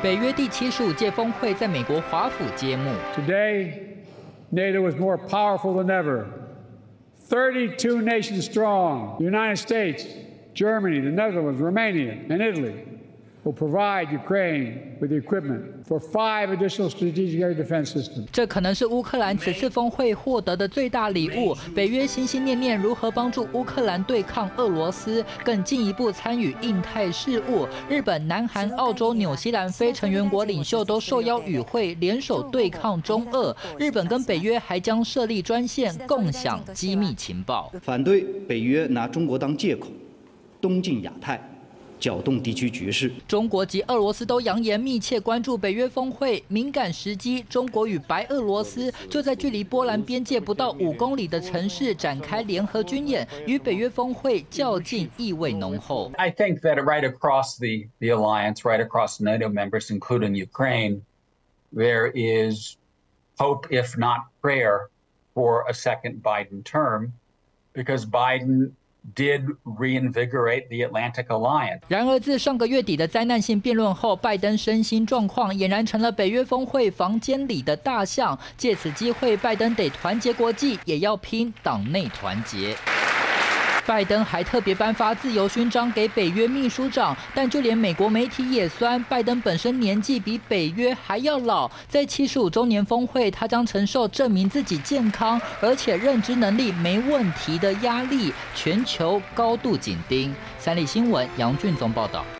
北约第75届峰会在美国华府揭幕。 Today, NATO is more powerful than ever. 32 nations strong. The United States, Germany, the Netherlands, Romania, and Italy will provide Ukraine with the equipment for 5 additional strategic air defense systems. 这可能是乌克兰此次峰会获得的最大礼物。北约心心念念如何帮助乌克兰对抗俄罗斯，更进一步参与印太事务。日本、南韩、澳洲、纽西兰非成员国领袖都受邀与会，联手对抗中俄。日本跟北约还将设立专线，共享机密情报。 反对北约拿中国当借口，东进亚太。 搅动地区局势。 中国及俄罗斯都扬言密切关注北约峰会，敏感时机，中国与白俄罗斯就在距离波兰边界不到5公里的城市展开联合军演，与北约峰会较劲意味浓厚。 I think that right across the alliance, right across NATO members, including Ukraine, there is hope, if not prayer, for a second Biden term, because Biden did reinvigorate the Atlantic Alliance. 然而，自上个月底的灾难性辩论后，拜登身心状况俨然成了北约峰会房间里的大象。借此机会，拜登得团结国际，也要拼党内团结。 拜登还特别颁发自由勋章给北约秘书长，但就连美国媒体也酸，拜登本身年纪比北约还要老，在75周年峰会，他将承受证明自己健康而且认知能力没问题的压力，全球高度紧盯。三立新闻杨俊宗报道。